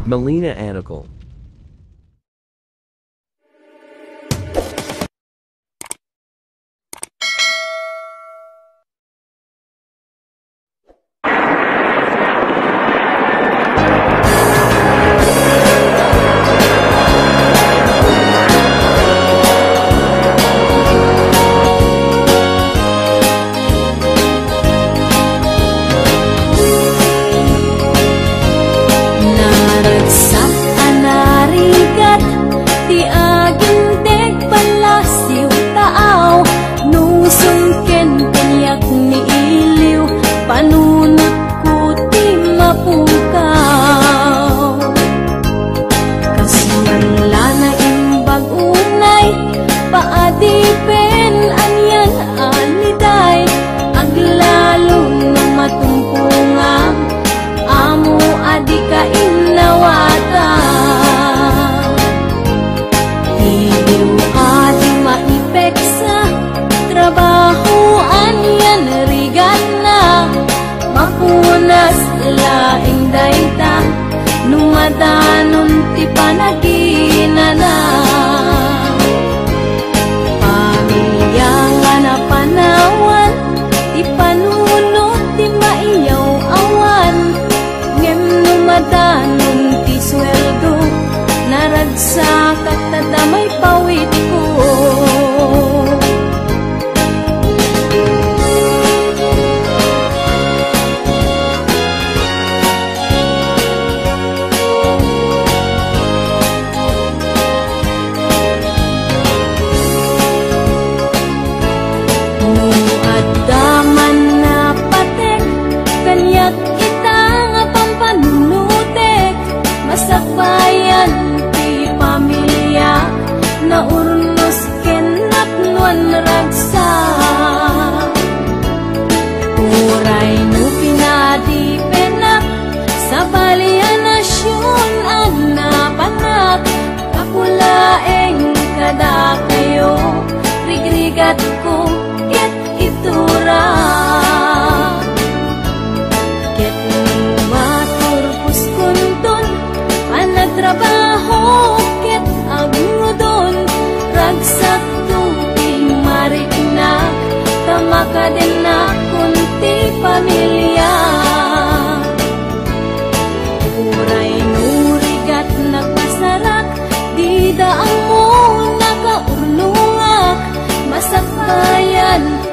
Melina Anical. Numadanon ti panagina na pamilya nga napanawan, ti panunot ti maiyaw awan, ngem numadanon ti sweldo, naragsak at tadamay pawid ko. Sakbayan ti pamilya na urnos kenapnuan ragsa, uray no pinadi penak sa balian nasyon ang napanak, kapulaeng kada kayo rigrigat ko ket itura. Trabaho ket agudon, ragsak tubing mariknak, tamakaden na kunti pamilya. Uray nurigat nagpasarak, di daang mo nakaurnungak, masakbayan